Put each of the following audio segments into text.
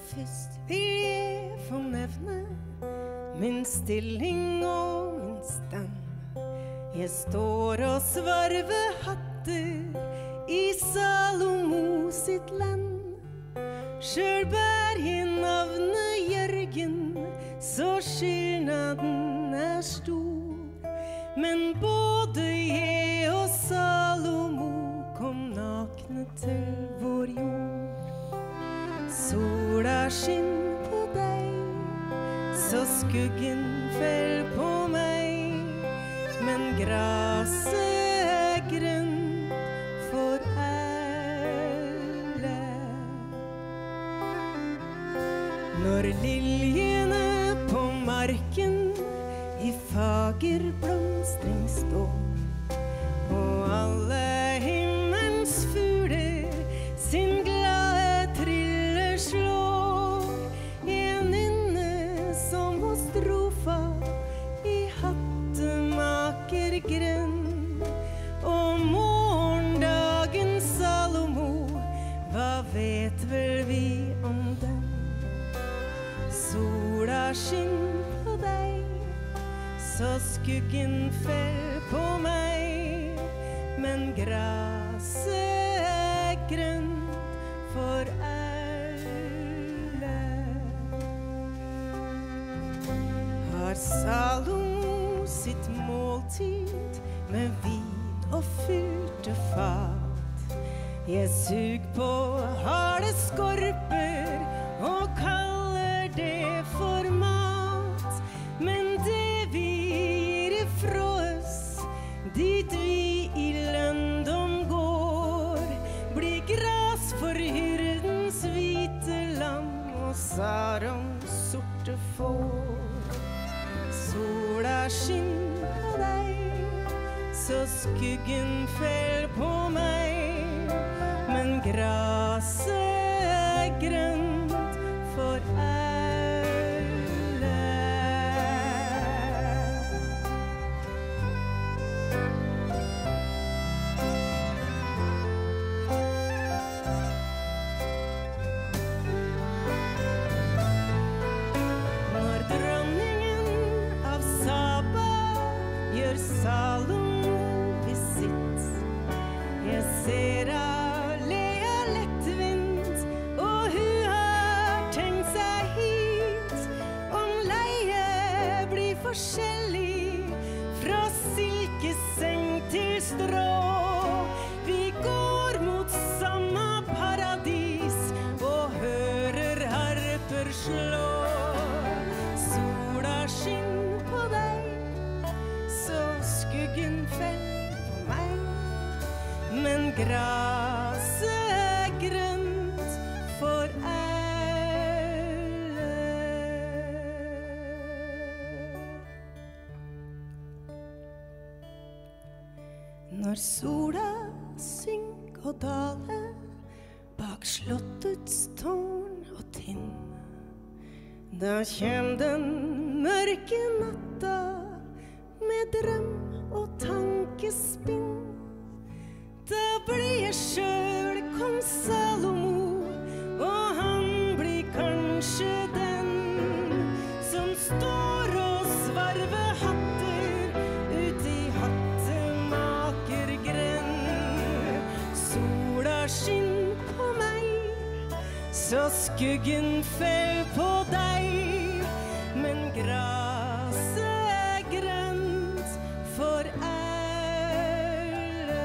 først vil jeg få nevne min stilling og min stand. Jeg står og svarver hatter i Salomo sitt land. Selv bær jeg navnet Jørgen, så skillnaden stor. Men både jeg og Salomo kom nakne til vår jord. Sola skinn på deg, så skuggen fell på meg. Men graset grønt for alle. Når liljene på marken i fager blomstring står, og alle himmelens fugler sin glade trille slår, en inne som hos strofa i hattemaker grønn, og morgendagens Salomo, hva vet vel vi om den? Sola skinn på deg, så skuggen fell på meg, men graset grønt for alle. Har Salomo sitt måltid med vin og fylte fat. Jeg sug på harde skorper og kaller det for mat. Men det vir ifra oss, dit vi i løndom går, blir gras for hyrdens hvite lam og Sarons sorte får. Sola skinn på deg, så skuggen fell på meg, men graset grønt for alle. Når dronningen av Saba gjør Salomo visitt, jeg ser Lea lettvint, og hun har tenkt seg hit. Om leie blir forskjellig fra silkeseng til strå, vi går mot samme paradis og hører harper slå. Sola skinn på deg, så skuggen fell på meg, men graset grønt for alle. Når sola synker og daler bak slottets tårn og tinn, da kjem den mørke natta med drøm og tankespinn. Da blir jeg selv kong Salomo, og han blir kanskje den som står og svarver hatter ut i hattemakergrønn. Sola skinn på meg, så skuggen fell på deg, men graset grønt for alle.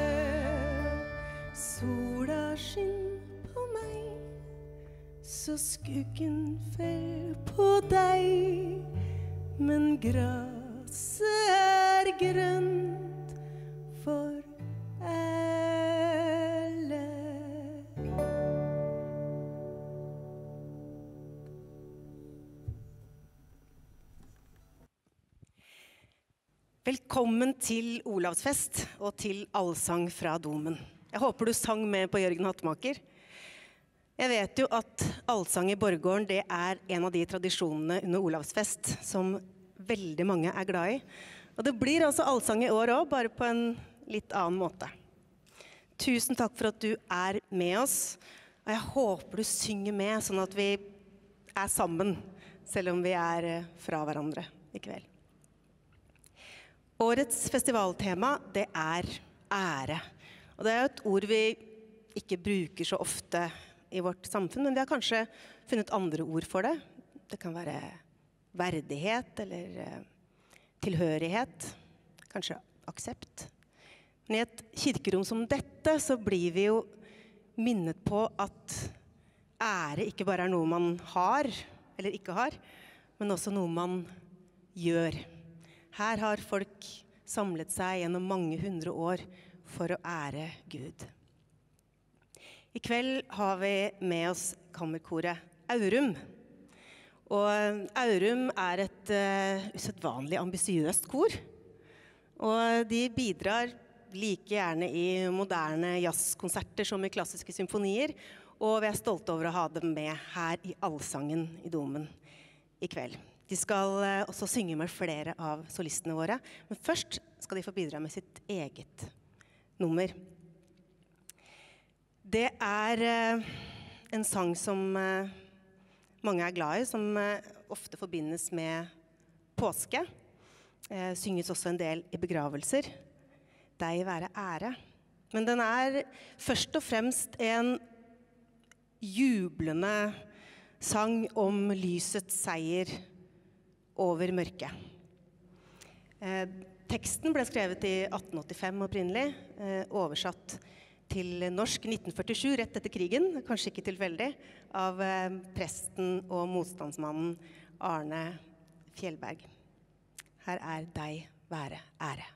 Sola skinn på meg, så skuggen fell på deg, men graset grønt for alle. Velkommen til Olavsfest og til Allsang fra Domen. Jeg håper du sang med på Jørgen Hattemaker. Jeg vet jo at allsang i Borggården, det er en av de tradisjonene under Olavsfest som veldig mange er glad i. Og det blir altså allsang i år også, bare på en litt annen måte. Tusen takk for at du er med oss, og jeg håper du synger med, sånn at vi er sammen, selv om vi er fra hverandre i kveld. Årets festivaltema, det er ære. Og det er jo et ord vi ikke bruker så ofte i vårt samfunn, men vi har kanskje funnet andre ord for det. Det kan være verdighet eller tilhørighet, kanskje aksept. Men i et kirkerom som dette så blir vi jo minnet på at ære ikke bare er noe man har eller ikke har, men også noe man gjør. Her har folk samlet seg gjennom mange hundre år for å ære Gud. I kveld har vi med oss kammerkoret Aurum. Og Aurum er et usedvanlig ambisiøst kor. Og de bidrar like gjerne i moderne jazzkonserter som i klassiske symfonier, og vi er stolte over å ha dem med her i Allsangen i Domen i kveld. De skal også synge med flere av solistene våre, men først skal de få bidra med sitt eget nummer. Det er en sang som mange er glad i, som ofte forbindes med påske. Synges også en del i begravelser. Deg være ære. Men den er først og fremst en jublende sang om lysets seier over mørket. Teksten ble skrevet i 1885 opprinnelig, oversatt til norsk 1947, rett etter krigen, kanskje ikke tilfeldig, av presten og motstandsmannen Arne Fjellberg. Her er Deg være ære.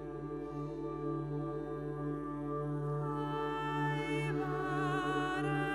Deg være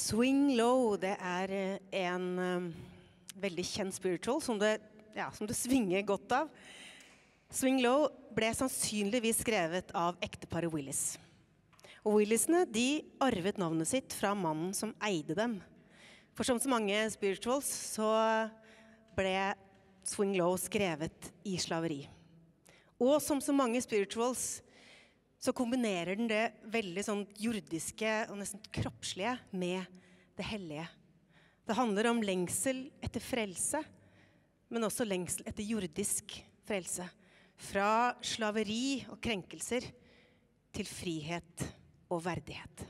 Swing Low, det er en veldig kjent spiritual som det svinger godt av. Swing Low ble sannsynligvis skrevet av ekteparet Willis. Og Willisene, de arvet navnet sitt fra mannen som eide dem. For som så mange spirituals, så ble Swing Low skrevet i slaveri. Og som så mange spirituals, så kombinerer den det veldig sånn jordiske og nesten kroppslige med det hellige. Det handler om lengsel etter frelse, men også lengsel etter jordisk frelse. Fra slaveri og krenkelser til frihet og verdighet.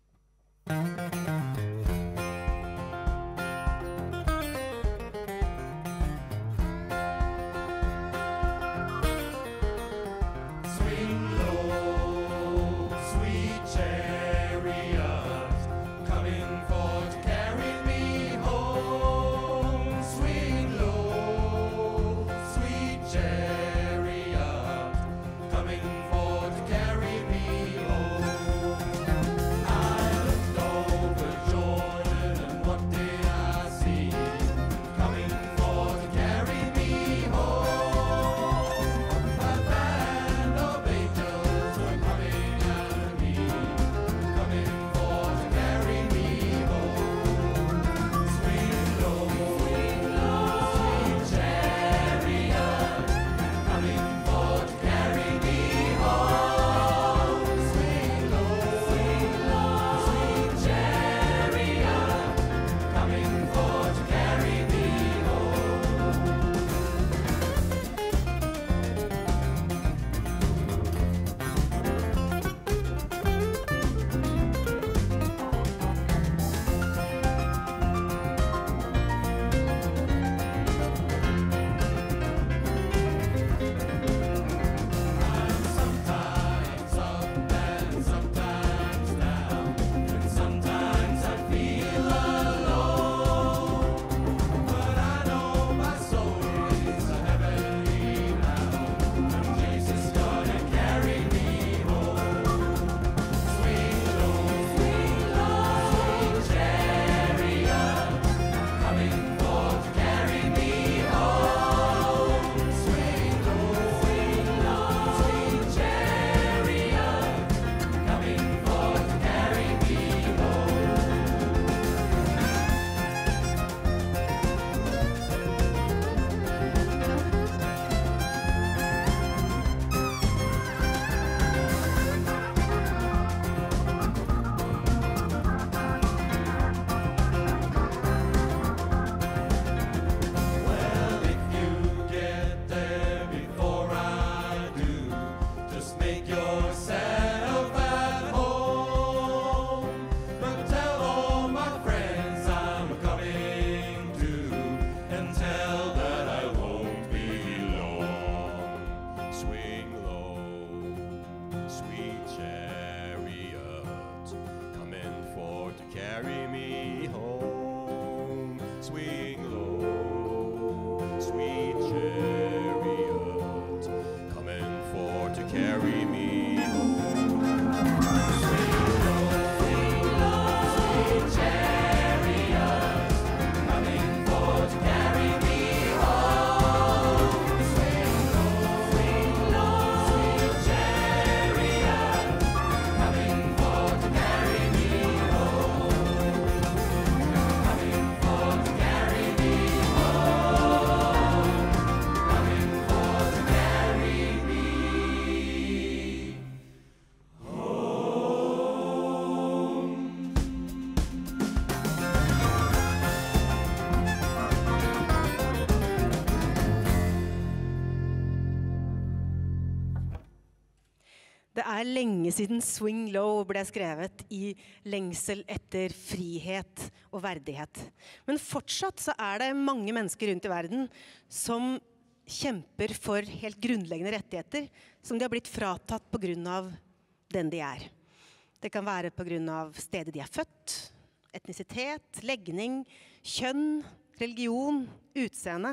Det er lenge siden Swing Low ble skrevet i lengsel etter frihet og verdighet. Men fortsatt så er det mange mennesker rundt i verden som kjemper for helt grunnleggende rettigheter som de har blitt fratatt på grunn av den de er. Det kan være på grunn av stedet de er født, etnisitet, legning, kjønn, religion, utseende.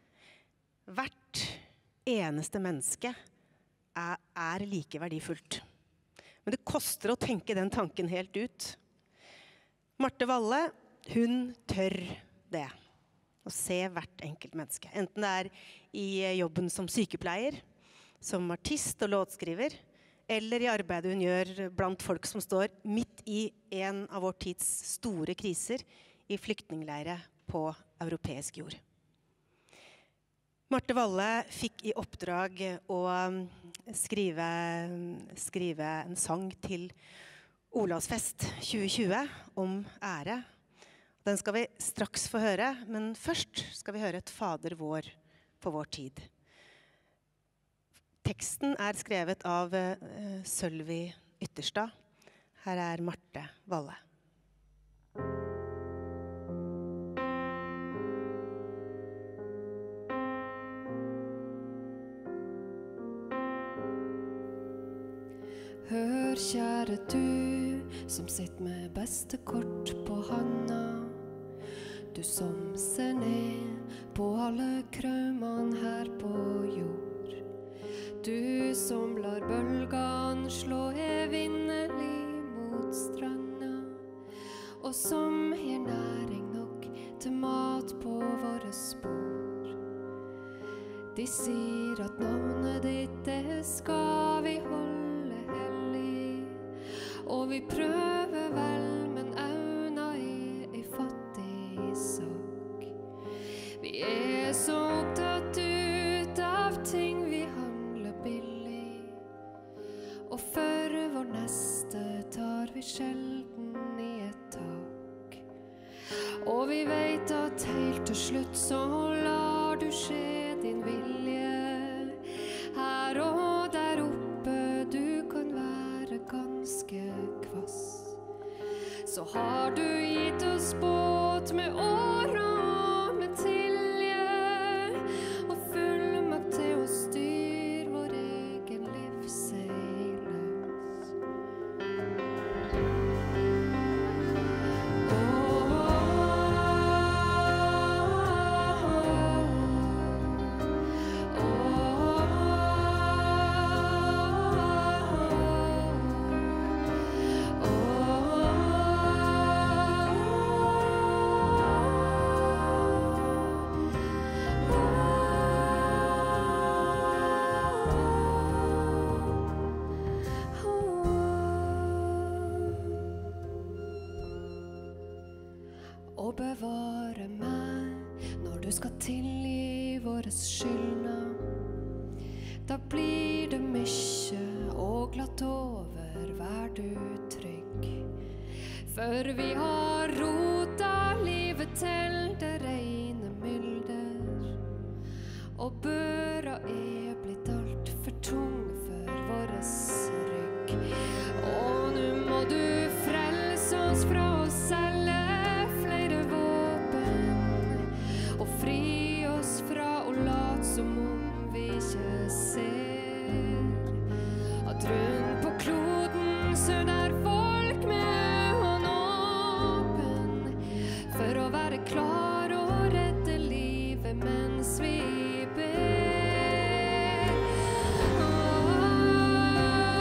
Hvert eneste menneske er like verdifullt. Men det koster å tenke den tanken helt ut. Marte Valle, hun tør det. Å se hvert enkelt menneske. Enten det er i jobben som sykepleier, som artist og låtskriver, eller i arbeidet hun gjør blant folk som står midt i en av vår tids store kriser i flyktningleire på europeisk jord. Marte Valle fikk i oppdrag å skrive en sang til Olavsfest 2020 om ære. Den skal vi straks få høre, men først skal vi høre et Fader vår for vår tid. Teksten er skrevet av Sølvi Ytterstad. Her er Marte Valle. Hør, kjære du, som sitter med beste kort på handa. Du som ser ned på alle kraumene her på jord. Du som lar bølgene slå evinnelig mot stranda. Og som gir næring nok til mat på våre spor. De sier at navnet ditt, det skal vi holde hellig. Og vi prøver vel, men auna er i fattig sak. Vi er så opptatt ut av ting vi handler billig. Og for vår neste tar vi sjelden i et tak. Og vi vet at helt til slutt så lar du skje din vilje. Her og der oppe du kan være ganske kvass. Så har du gitt oss båt med år og med tilje, og fullmakt til å styre vår egen livsseilas. Og bevare meg når du skal tilgi våre skyldner. Da blir det mykje og glatt over, vær du trygg. For vi har rota livet til det reine mylder. Og børa er blitt alt for tung for våres rygg. Og nå må du frelse oss fra oss selv. Fri oss fra å late som om vi ikke ser at rundt på kloden så der folk med hånd åpen for å være klar og redde livet mens vi ber.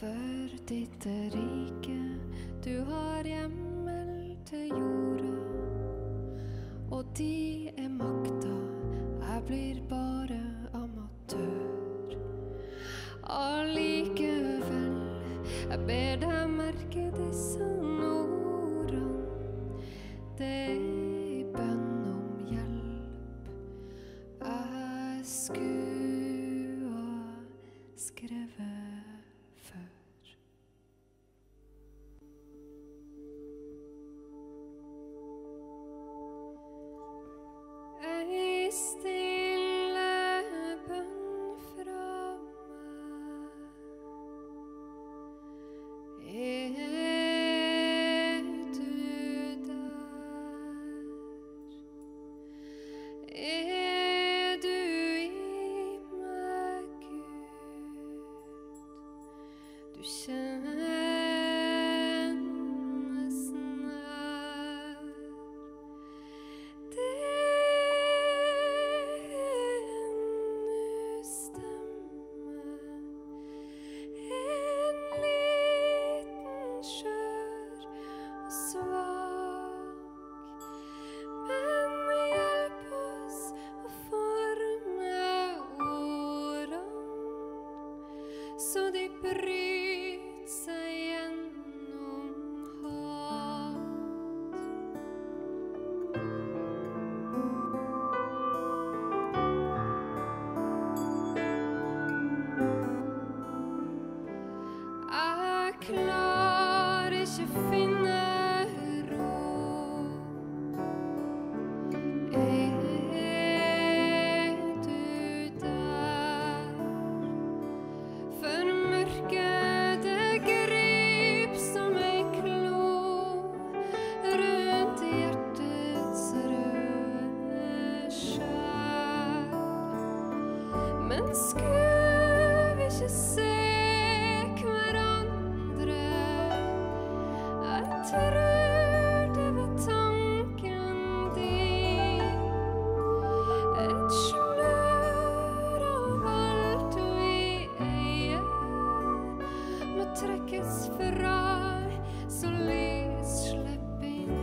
For ditt rike, du har hjemmel til jorda, og de makta, jeg blir bare amatør. Allikevel, jeg ber deg merke disse ordene, det I bønn om hjelp, jeg skulle ha skrevet før. Ei stille bønn fra meg, du der? Du I meg, Gud? Du kjennes nær. Det stemme, en liten skjør og svak, men hjelp oss å forme ordene, så de bryter seg gjennom hat. Jeg klarer ikke finne ro. Du der? For mørket det grip som ei klo rundt hjertets røde skjær. Men skulle vi ikke se hverandre? Jeg tror det var tanken din, et slør av alt vi eier, må trekkes fra, så lys slipper inn.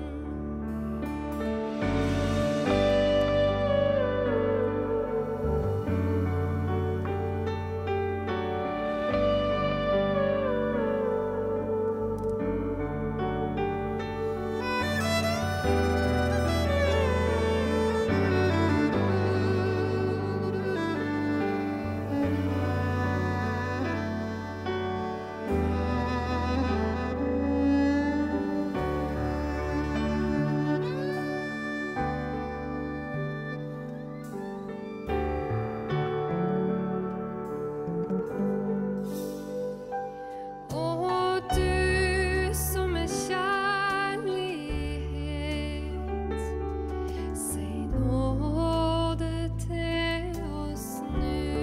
Og du som kjærlighet, si nåde til oss nu.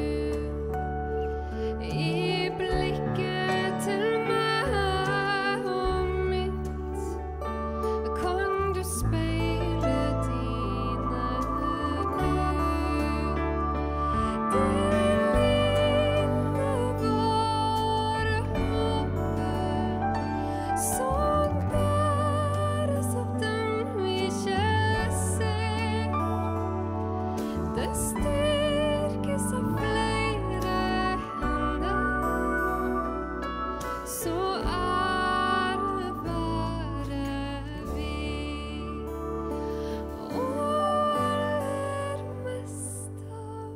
I blikket til meg og mitt, kan du speile dine bud. Det lille våre håper, som bæres av dem vi ikke ser. Det styrkes av flere hender, så ære være vi. Og aller mest av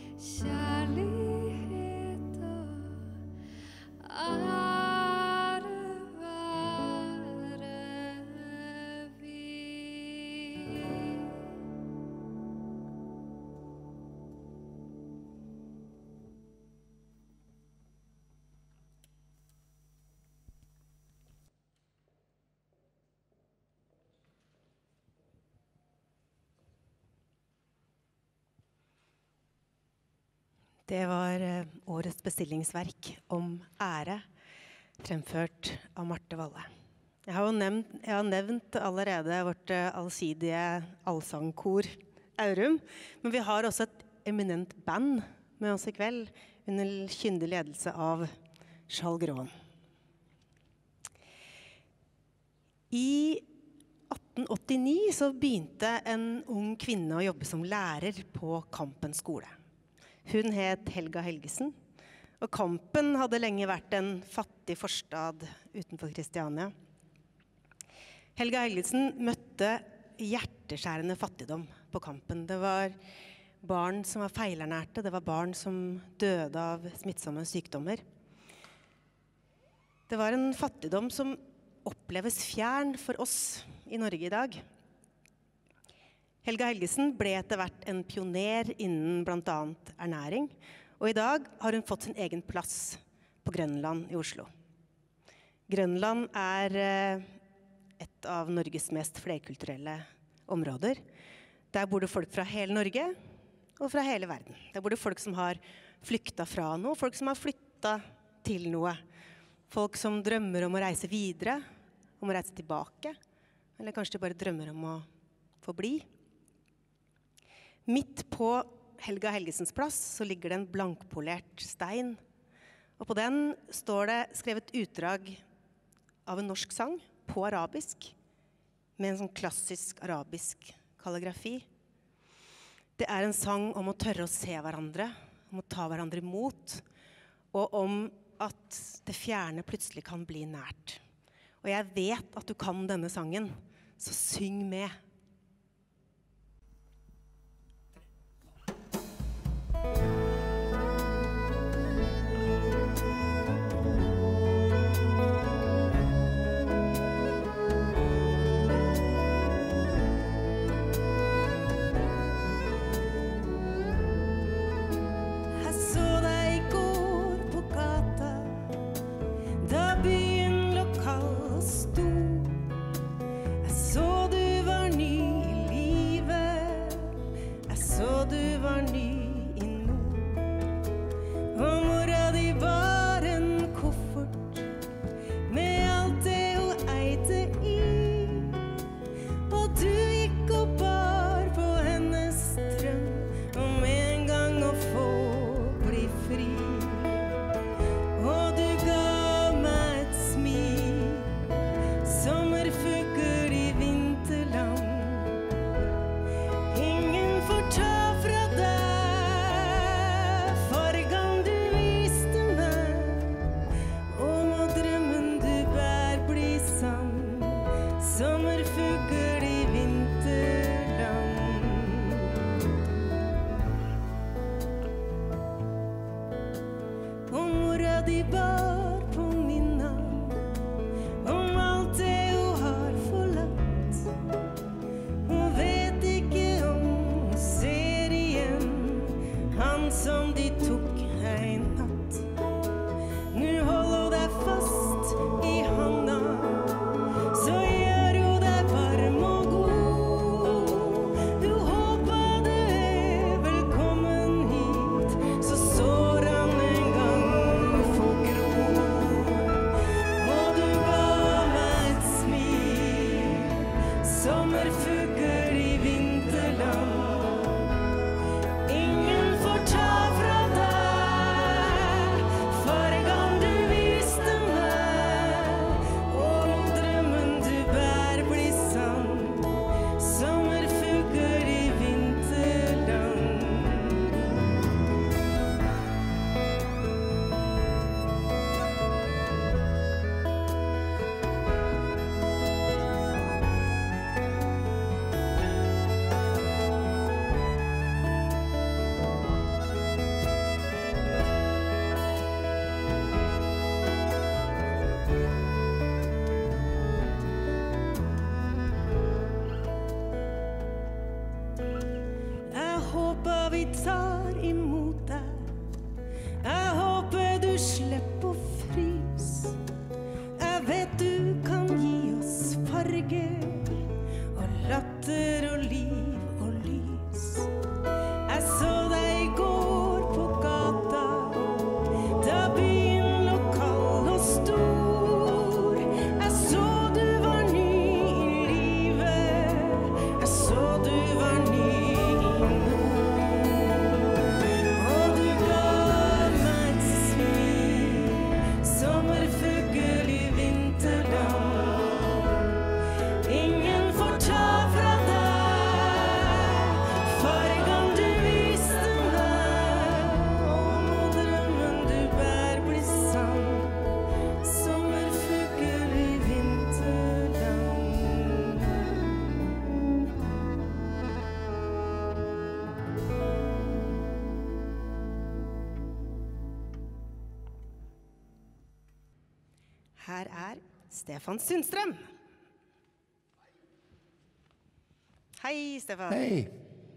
kjærligheta, ære være vi. Det var årets bestillingsverk om ære, fremført av Marte Valle. Jeg har nevnt allerede vårt allsidige allsangkor Aurum, men vi har også et eminent band med oss i kveld, under kyndig ledelse av Charles Gron. I 1889 så begynte en ung kvinne å jobbe som lærer på Kampen skole. Hun het Helga Helgesen, og Kampen hadde lenge vært en fattig forstad utenfor Kristiania. Helga Helgesen møtte hjerteskjærende fattigdom på Kampen. Det var barn som var feilernærte, det var barn som døde av smittsomme sykdommer. Det var en fattigdom som oppleves fjern for oss i Norge i dag. Helga Helgesen ble etter hvert en pioner innen blant annet ernæring, og i dag har hun fått sin egen plass på Grønland i Oslo. Grønland er et av Norges mest flerkulturelle områder. Der bor det folk fra hele Norge og fra hele verden. Der bor det folk som har flyktet fra noe, folk som har flyttet til noe. Folk som drømmer om å reise videre, om å reise tilbake, eller kanskje de bare drømmer om å få bli. Midt på Helga Helgesens plass så ligger det en blankpolert stein, og på den står det skrevet utdrag av en norsk sang på arabisk, med en sånn klassisk arabisk kalligrafi. Det er en sang om å tørre å se hverandre, om å ta hverandre imot, og om at det fjerne plutselig kan bli nært. Og jeg vet at du kan denne sangen, så syng med. Här Stefan Sundström. Hej Stefan. Hej.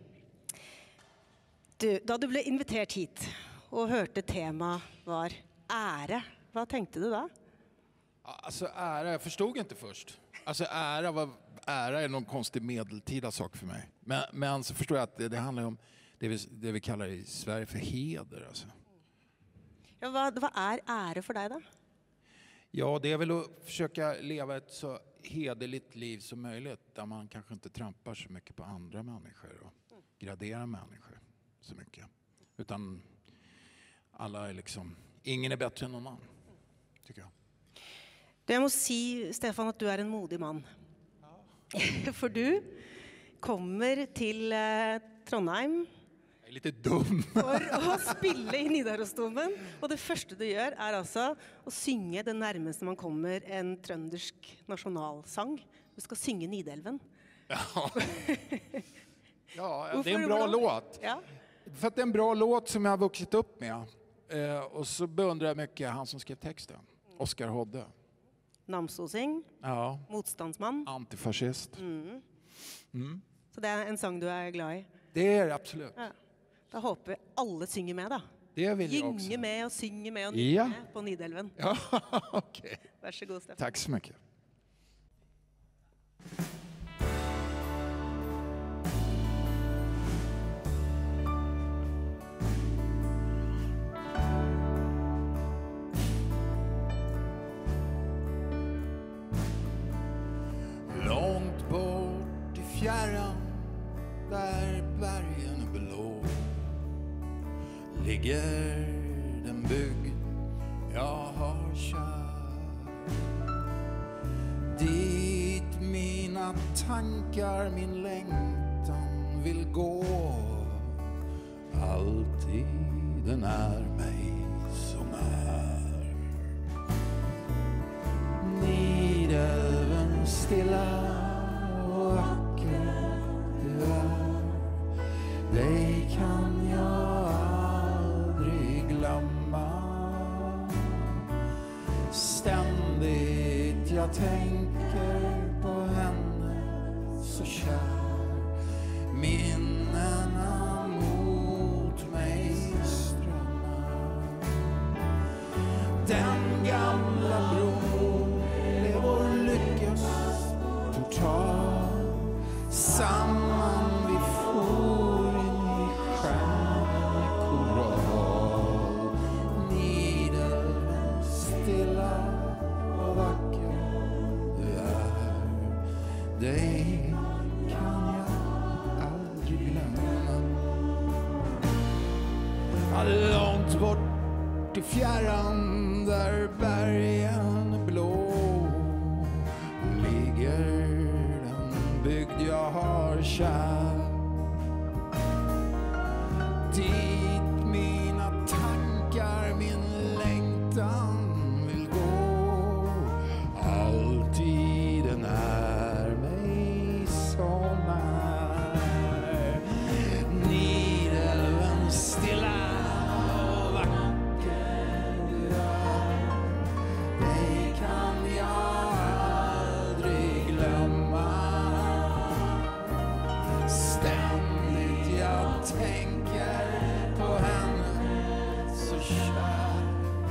Du, da du blev invitert hit och hörte tema var ära, vad tänkte du då? Alltså ära, jag förstod inte först. Alltså ära är någon konstig medeltida sak för mig. Men så förstår jag att det handlar om det vi kallar i Sverige för heder. Alltså. Ja, vad är ära för dig då? Ja, det är väl att försöka leva ett så hederligt liv som möjligt. Där man kanske inte trampar så mycket på andra människor och graderar människor så mycket. Utan alla är liksom, ingen är bättre än någon annan, tycker jag. Jag måste säga, Stefan, att du är en modig man. Ja. För du kommer till Trondheim. Jag är lite dum. For å spille i Nidarosdomen. Och det första du gör är alltså att synge det närmaste man kommer en trøndersk nationalsång. Du ska synge Nidelven. Ja, ja det är en bra låt. Ja. För att det är en bra låt som jag har vuxit upp med. Och så beundrar jag mycket han som skrev texten. Oscar Hodde. Namsosing. Ja. Motståndsman. Antifascist. Så det är en sång du är glad i? Det är det absolut. Ja. Då hoppas vi alla synger med då. Det vill jag också. Gynge med och synge med och nynne med på Nidelven. Ja, okej. Varsågod Stefan. Tack så mycket. Långt bort i fjärran där bergen är blå ligger den bygd jag har kär. Dit mina tankar, min längtan vill gå. Alltid den är mig så när. Nidelven stilla och vacker du är. Dig kan jag aldrig glömma. Ständigt jag tänker på henne så kär. Minnena mot mig strömmar. Den gamla bron blev vår lyckas portal. Samman vi for in i stjärnekoral. Nidelven stilla och vacker du är. Dig kan jag aldrig glömma. Långt bort i fjärran där bergen är blå ligger den bygd jag har kär. Dit mina tankar, min längtan vill gå. Alltid den är mig så när. Nidelven stilla och vacker du är. Dig kan jag aldrig glömma. Ständigt jag tänker på henne så kär.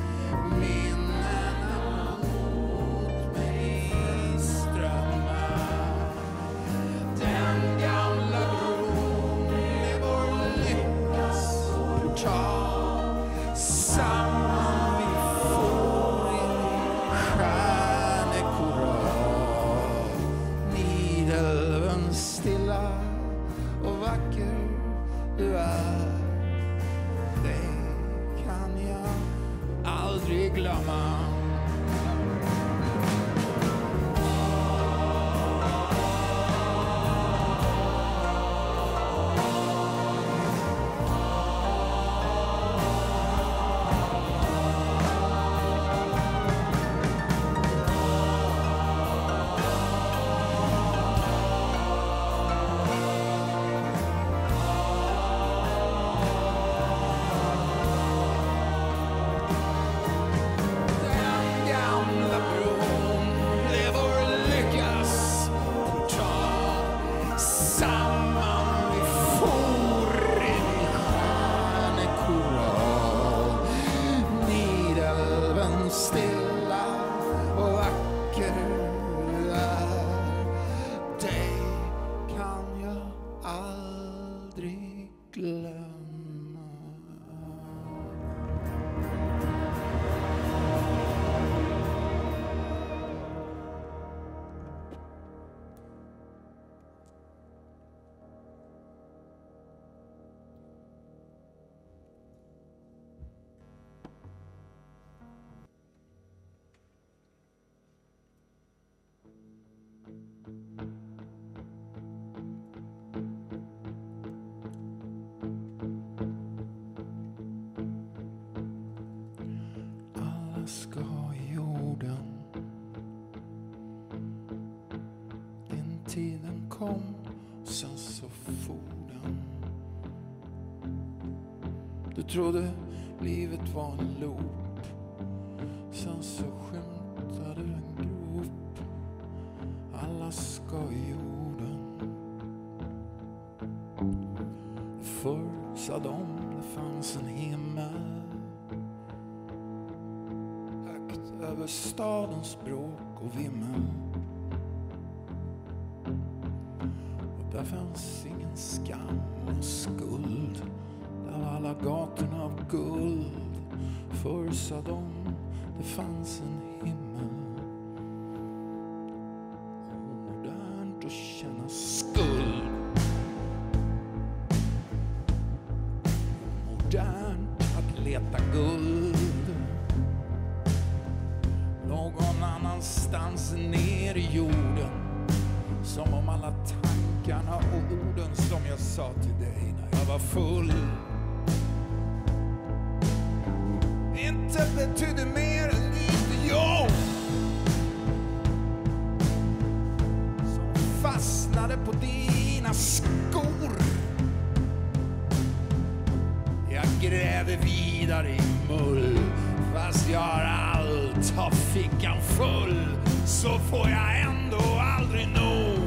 Minnena mot mig strömmar. Den gamla bron är vår lyckas portal. Samman vi får in i stjärnekoral. Nidelven stilla och vacker du är. Dig kan jag aldrig glömma. ska ha jorden. Den tiden kom, sen så for den. Du trodde livet var en loop, sen så skymtade en grop. Alla ska i jorden. Förr sa de det fanns en himmel högt över stadens bråk och vimmel. Och där fanns ingen skam och skuld. Där var alla gatorna av guld. Förr sa de det fanns en himmel. Modernt att känna skuld. Modernt att leta guld. Någon annanstans ner i jorden. Som om alla tankarna och orden som jag sa till dig när jag var full inte betydde mer än lite jobb som fastnade på dina skor. Jag gräver vidare i mull. Fast jag har allt, har fickan full, så får jag ändå aldrig nog.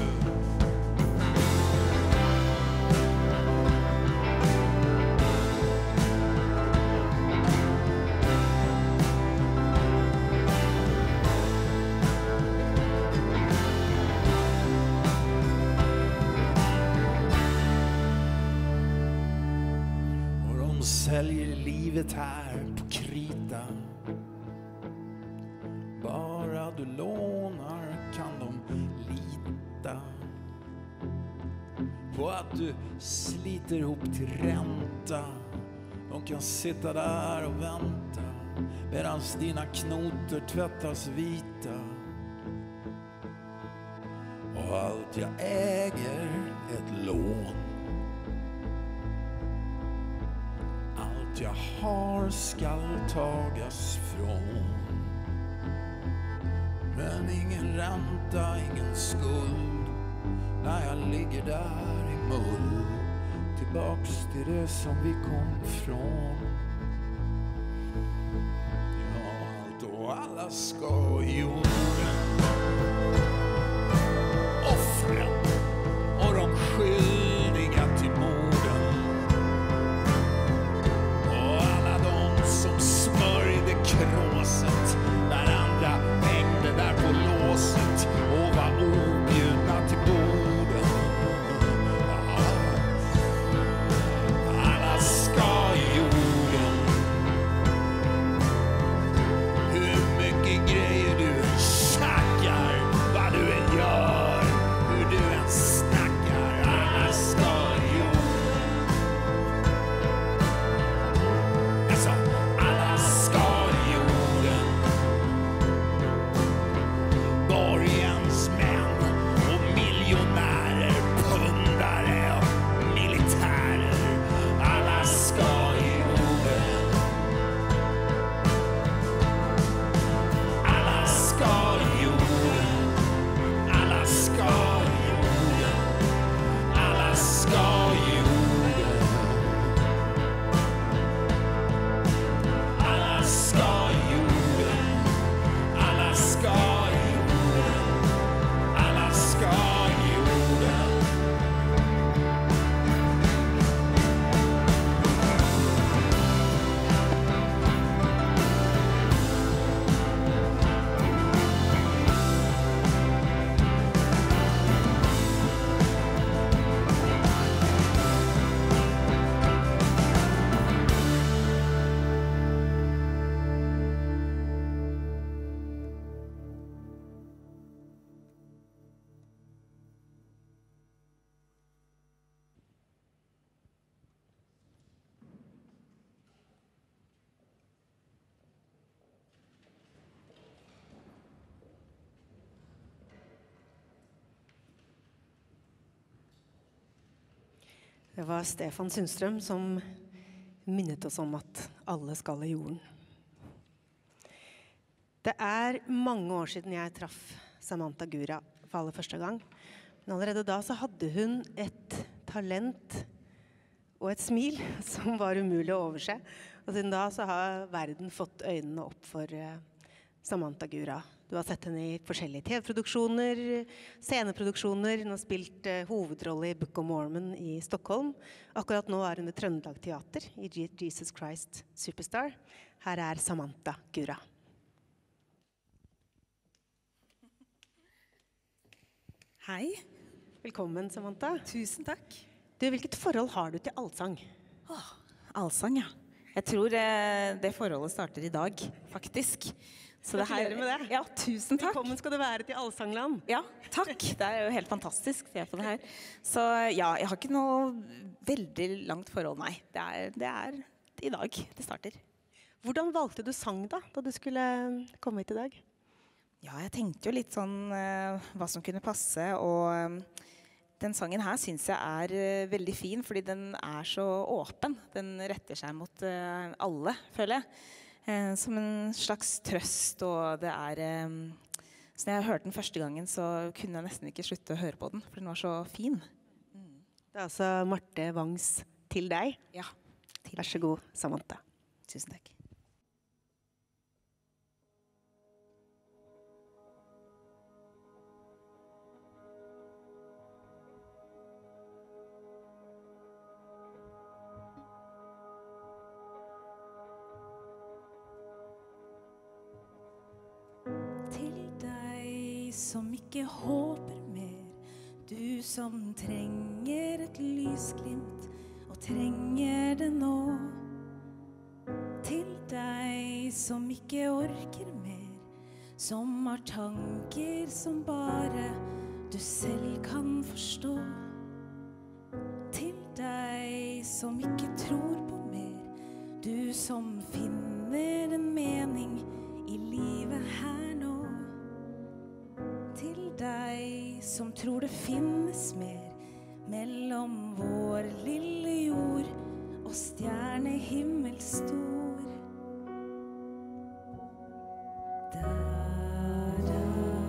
Säljer livet här på krita. Bara du lånar kan de lita på att du sliter ihop till ränta. De kan sitta där och vänta medan dina knotor tvättas vita. Och allt jag äger är ett lån. Jag har skall tagas från. Men ingen ränta, ingen skuld. När jag ligger där i mull. Tillbaks till det som vi kom från. Ja, allt och alla ska i jorden. Offren och de skyldiga till morden. Kråset när andra hängde där på låset och var objudna till borden. Alla ska i jorden. Hur mycket grejer du än tjackar, vad du än gör, hur du än snackar, alla ska i jorden. Alltså, alla ska Det var Stefan Sundström som minnet oss om att alla skal i jorden. Det mange år siden jeg traff Samantha Gura for aller første gang. Men allerede da så hadde hun et talent og et smil som var umulig å overse. Og siden da så har verden fått øynene opp for Samantha Gura. Du har sett henne i forskjellige TV-produksjoner, sceneproduksjoner. Hun har spilt hovedrolle i Book of Mormon i Stockholm. Akkurat nå hun i Trøndelag Teater i Jesus Christ Superstar. Her Samantha Gura. Hei. Velkommen, Samantha. Tusen takk. Du, hvilket forhold har du til allsang? Allsang, ja. Jeg tror det forholdet starter i dag, faktisk. Så Gratulerer med det. Ja, tusen takk. Velkommen skal du være til Allsangland. Ja, takk. Det jo helt fantastisk å se på det her. Så ja, jeg har ikke noe veldig langt forhold, nei. Det i dag det starter. Hvordan valgte du sang da du skulle komme hit i dag? Ja, jeg tenkte jo litt sånn hva som kunne passe, og den sangen her synes jeg veldig fin, fordi den så åpen. Den retter seg mot alle, føler jeg. Som en slags trøst, og det så når jeg hørte den første gangen, så kunne jeg nesten ikke slutte å høre på den, for den var så fin. Det altså Marte Wangs til deg. Ja. Vær så god, Samantha. Tusen takk. Som ikke håper mer, du som trenger et lysglimt og trenger det nå. Til deg som ikke orker mer, som har tanker som bare du selv kan forstå. Til deg som ikke tror på mer, du som finner en mening i livet her nå. Til deg som tror det finnes mer mellom vår lille jord og stjernehimmel stor. Da, da,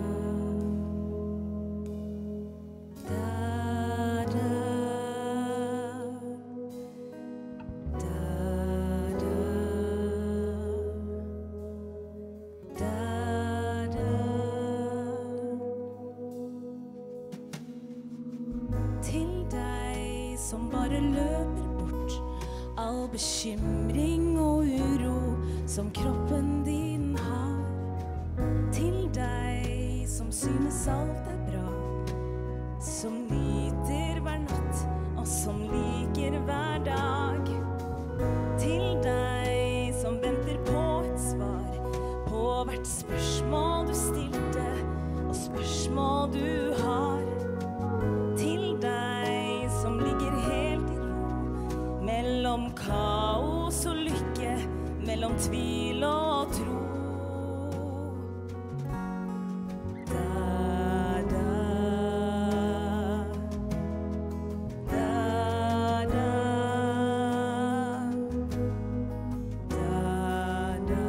da, da, som bare løper bort all bekymring og uro som kroppen din har. Til deg som synes alt bra, som nyter hver natt og som liker hver dag. Til deg som venter på et svar på hvert spørsmål du stilte og spørsmål du har. Til deg som ligger helt i ro mellom kaos og lykke, mellom tvil og tro. Da, da, da, da, da, da,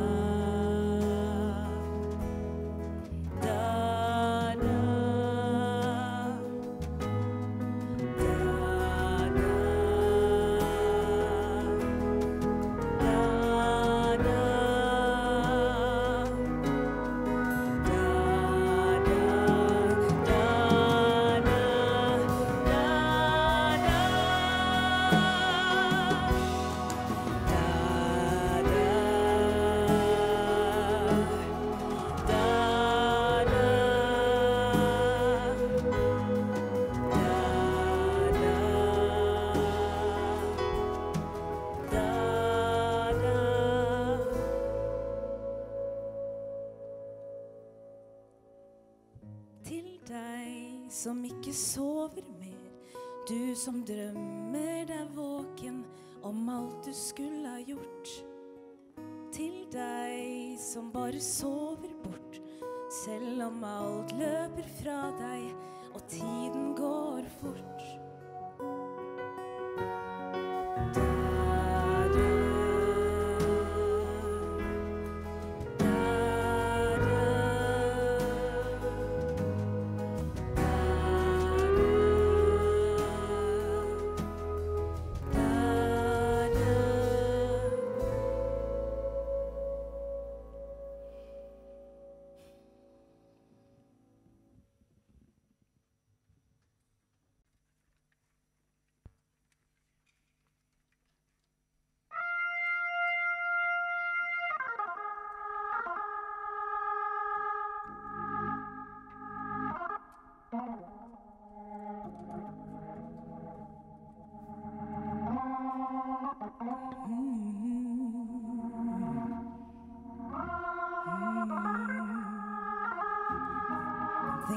Til deg som ikke sover mer, du som drømmer deg våken om alt du skulle ha gjort. Til deg som bare sover bort, selv om alt løper fra deg og tiden går fort. Da, da,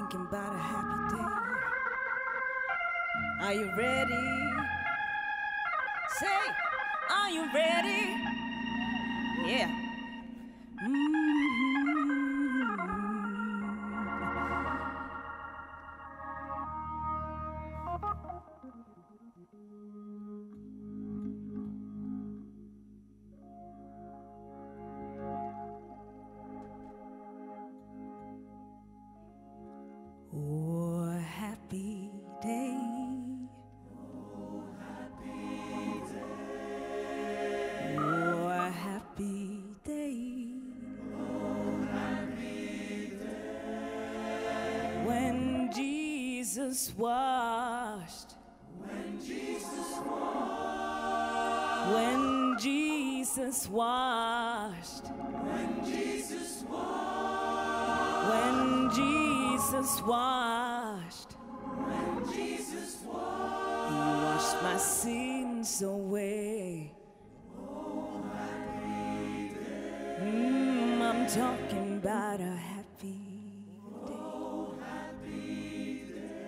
thinking about a happy day. Are you ready? Say, are you ready? Yeah. Oh, happy day. Oh, happy day. Oh, happy day. Oh, happy day. When Jesus washed. When Jesus washed. When Jesus washed. When Jesus washed. When Jesus washed. When Jesus washed. He washed my sins away. Oh, happy day. I'm talking about a happy day. Oh, happy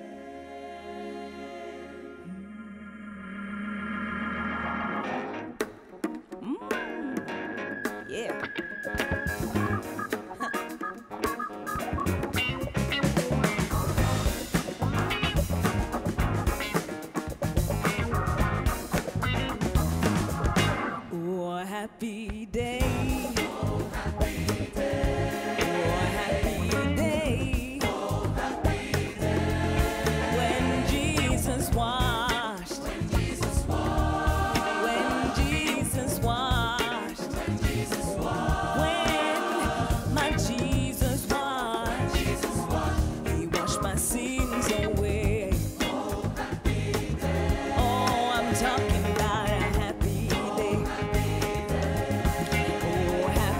day. Yeah. Happy day. Oh, happy day. Oh, happy day. Oh, happy day. When Jesus washed. When Jesus washed. When Jesus washed. When Jesus washed. When my Jesus washed. Jesus washed. He washed my sins away. Oh, happy day. Oh, I'm talking about a happy day. Oh, happy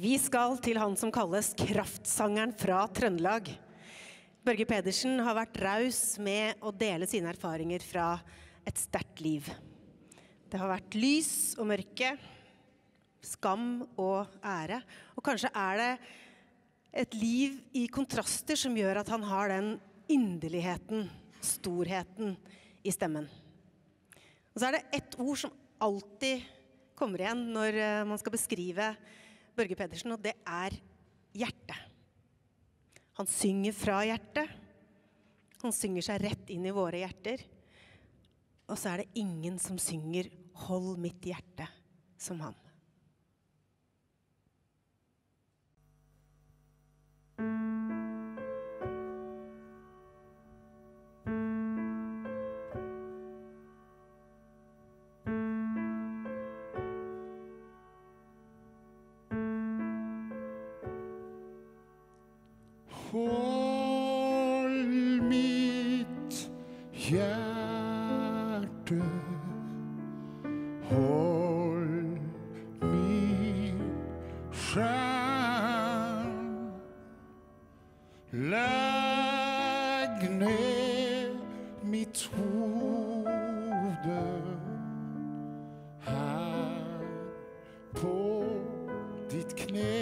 Vi skal til han som kalles kraftsangeren fra Trøndelag. Børge Pedersen har vært raus med å dele sine erfaringer fra et sterkt liv. Det har vært lys og mørke, skam og ære, og kanskje det et liv i kontraster som gjør at han har den inderligheten, storheten i stemmen. Og så det ett ord som alltid kommer igjen når man skal beskrive Børge Pedersen, og det hjerte. Han synger fra hjertet. Han synger seg rett inn i våre hjerter. Og så det ingen som synger «Hold mitt hjerte» som han. Hold mitt hjerte, hold min sjel, legg ned mitt hode her på ditt kne.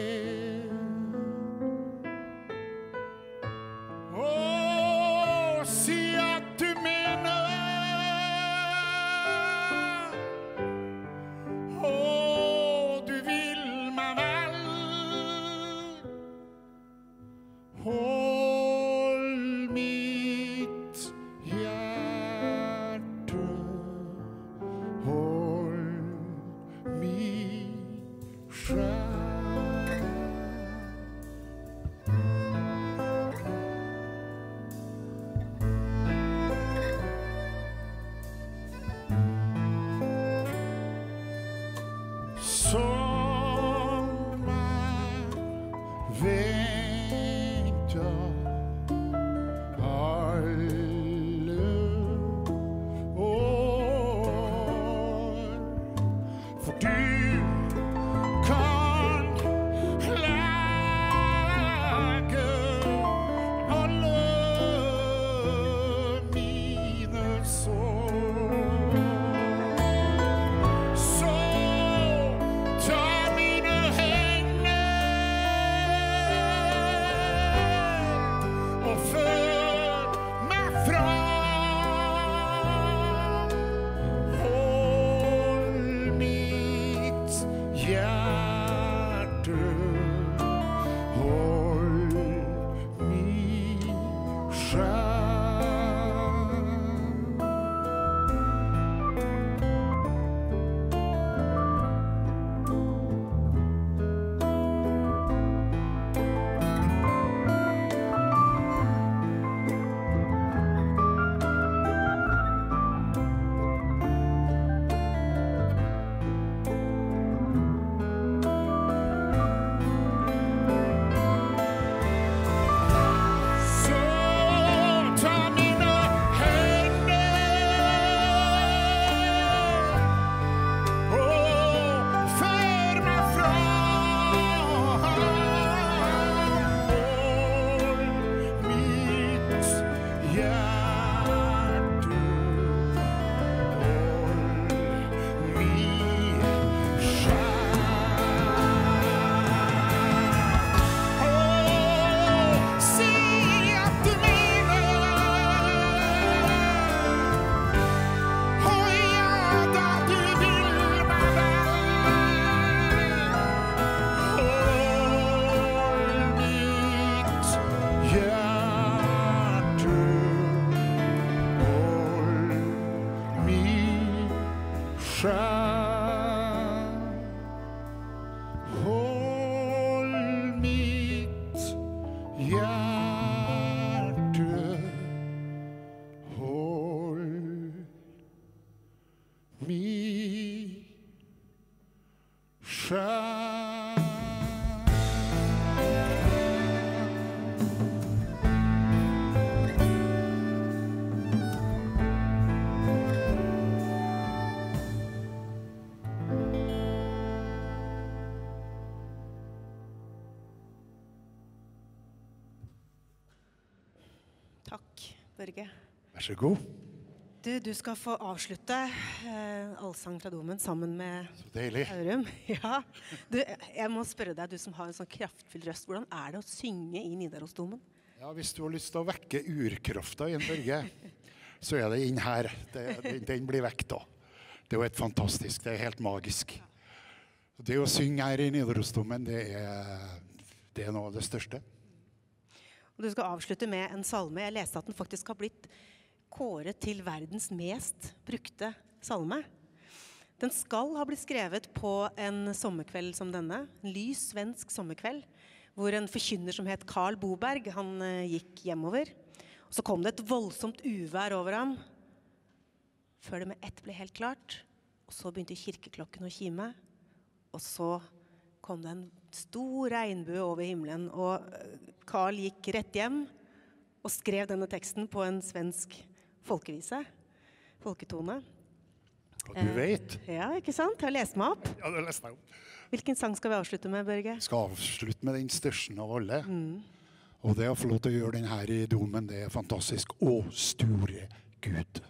Takk, Børge. Vær så god. Du skal få avslutte Allsang fra Domen sammen med Så deilig. Aurum. Ja. Jeg må spørre deg, du som har en sånn kraftfull røst, hvordan er det å synge i Nidarosdomen? Ja, hvis du har lyst til å vekke urkrafta i en Børge, så er det inn her. Den blir vekk da. Det er jo helt fantastisk, det er helt magisk. Det å synge her i Nidarosdomen, det er noe av det største. Og du skal avslutte med en salme. Jeg leste at den faktisk har blitt kåret til verdens mest brukte salme. Den skal ha blitt skrevet på en sommerkveld som denne, en lys svensk sommerkveld, hvor en forkynner som het Karl Boberg, han gikk hjemover. Og så kom det et voldsomt uvær over ham, før det med ett ble helt klart. Og så begynte kirkeklokken å kime, og så kom det en stor regnbue over himmelen, og Karl gikk rett hjem og skrev denne teksten på en svensk folkevise, folketone. Og du vet. Ja, ikke sant? Jeg har lest meg opp. Ja, det leste jeg opp. Hvilken sang skal vi avslutte med, Børge? Jeg skal avslutte med den største av alle. Og det å få lov til å gjøre den her i domen, det er fantastisk. Å, store Gud.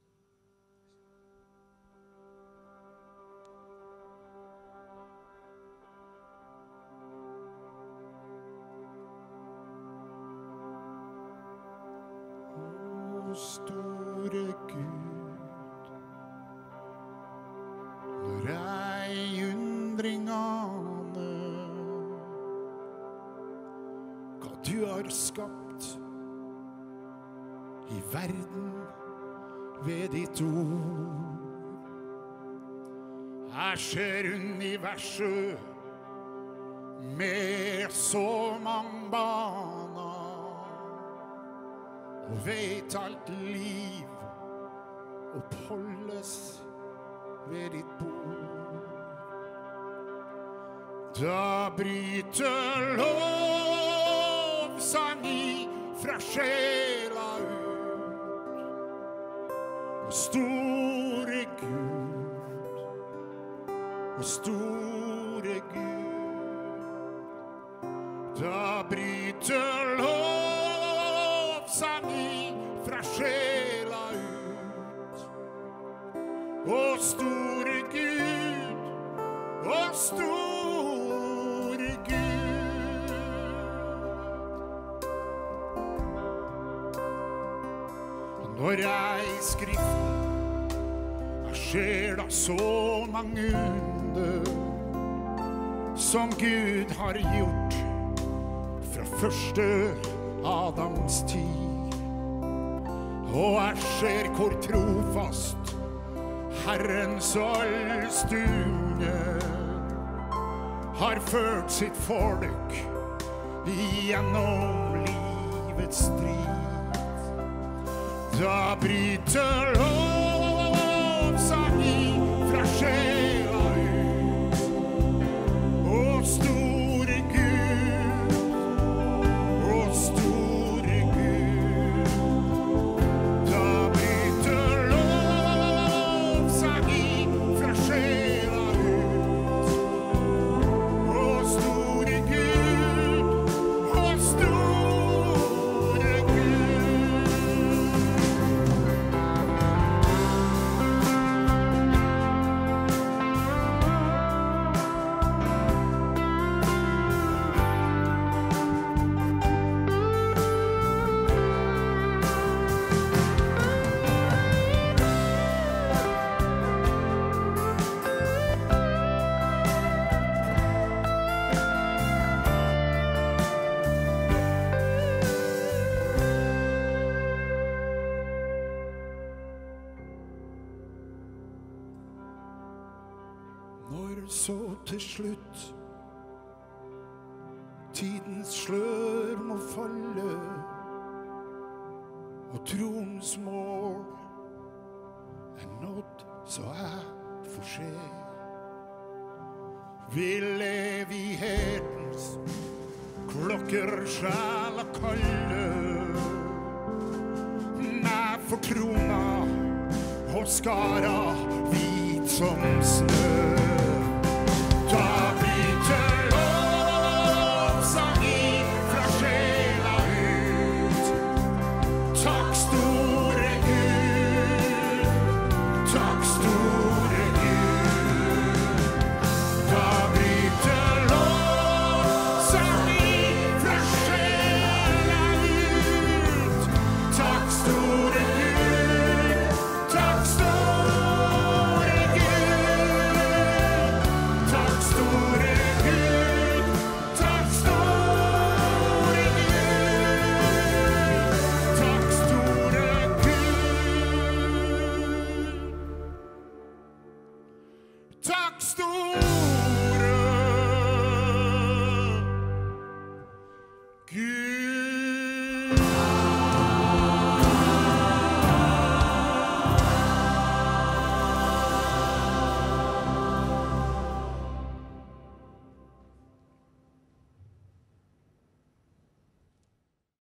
Store Gud, når ei undring aner hva du har skapt i verden ved ditt ord. Jeg ser universet med så mange baner, og vet alt liv oppholdes ved ditt bord. Da bryter lovsang fra sjela ut. Og store Gud, og store Gud, da bryter lovsang fra sjela ut. Og store Gud, og store Gud. Når jeg i skriften jeg ser da så mange under som Gud har gjort fra første Adams tid. Og jeg ser hvor trofast Herrens allstunge har ført sitt folk gjennom livets strid. Da bryter lovsang fra sjela ut. Og store Gud, og store Gud, da bryter lovsang fra sjela ut. Og store Gud, og store Gud. Når så til slutt tidens slør må falle, og troens mål nådd, så jeg får se. Vil evighetens klokker sjæla kalle, meg for krona og skara hvit som snø. Da bryter lovsang fra sjela ut. Takk, stor